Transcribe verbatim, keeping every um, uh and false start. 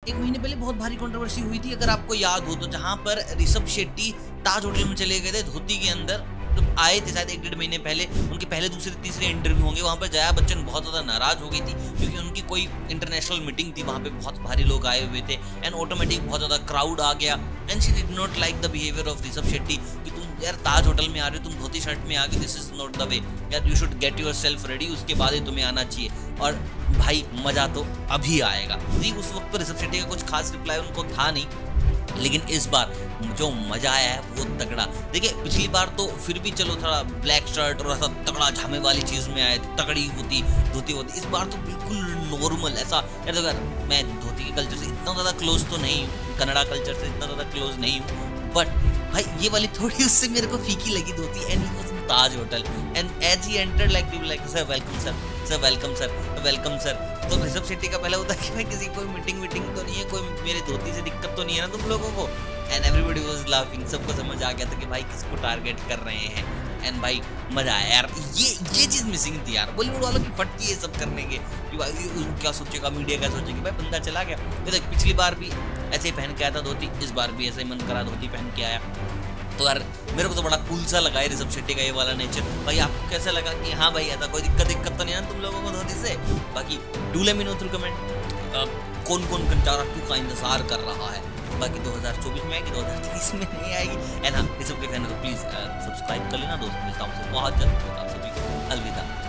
एक महीने पहले बहुत भारी कंट्रोवर्सी हुई थी, अगर आपको याद हो तो, जहां पर ऋषभ शेट्टी ताज होटल में चले गए थे धोती के अंदर। तो आए थे शायद एक डेढ़ महीने पहले, उनके पहले दूसरे तीसरे इंटरव्यू होंगे। वहां पर जया बच्चन बहुत ज्यादा नाराज हो गई थी क्योंकि उनकी कोई इंटरनेशनल मीटिंग थी, वहां पे बहुत भारी लोग आए हुए थे एंड ऑटोमेटिक बहुत ज्यादा क्राउड आ गया and she did not like the behaviour of Rishabh Shetty कि तुम यार ताज होटल में आ रहे हो, तुम धोती शर्ट में आ गए, this is not the way यार, you should get yourself ready, उसके बाद ही तुम्हें आना चाहिए। और भाई मजा तो अभी आएगा जी। उस वक्त तो ऋषभ शेट्टी का कुछ खास रिप्लाई उनको था नहीं, लेकिन इस बार जो मजा आया है वो तगड़ा। देखिए पिछली बार तो फिर भी चलो थोड़ा ब्लैक शर्ट और ऐसा तगड़ा झामे वाली चीज में आए थे, तगड़ी होती धोती होती। इस बार तो बिल्कुल नॉर्मल ऐसा, यार देखो यार मैं धोती के कल्चर से इतना ज्यादा क्लोज तो नहीं हूँ, कन्नड़ा कल्चर से इतना ज्यादा क्लोज नहीं हूँ, बट भाई ये वाली थोड़ी उससे मेरे को फीकी लगी धोती। And he was in Taj hotel and as he entered like people like sir welcome sir, sir welcome sir, welcome sir. तो ऋषभ शेट्टी का पहला होता है कि भाई किसी कोई मीटिंग वीटिंग तो नहीं है, कोई मेरे धोती से दिक्कत तो नहीं है ना तुम लोगों को। एंड एवरीबॉडी वाज लाफिंग, सबको समझ आ गया था कि भाई किसको टारगेट कर रहे हैं। एंड भाई मजा आया यार, ये ये चीज मिसिंग थी यार। बॉलीवुड वालों की फटती है सब करने के कि भाई क्या सोचेगा मीडिया, क्या सोचेगी, भाई बंदा चला गया। तो देख पिछली बार भी ऐसे ही पहन के आया था धोती, इस बार भी ऐसे ही मन करा धोती पहन के आया। तो यार मेरे को तो बड़ा कूल सा लगा है ऋषभ शेट्टी का ये वाला नेचर। भाई आपको कैसा लगा कि हाँ भाई ऐसा कोई दिक्कत दिक्कत तो नहीं है तुम लोगों को धोती से? बाकी do let me know through comment कौन कौन कंचारा टू का इंतजार कर रहा है। बाकी दो हज़ार चौबीस में आएगी, दो हज़ार तेईस में नहीं आएगी। एंड हाँ ऋषभ के फैन तो प्लीज सब्सक्राइब कर लेना दोस्त। मिलता हूँ बहुत जल्द, आप सभी को अलविदा।